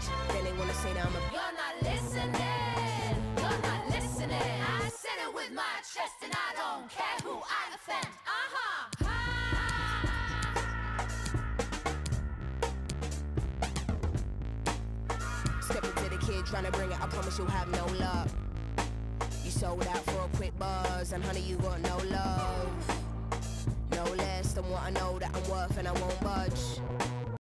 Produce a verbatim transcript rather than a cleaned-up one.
bitch. Then they wanna say that I'm a. You're not listening. You're not listening. I said it with my chest, and I don't care who I offend. Uh huh. Step into the kid trying to bring it. I promise you'll have no luck. You sold out for a quick buzz, and honey, you got no love. No less than what I know that I'm worth, and I won't budge.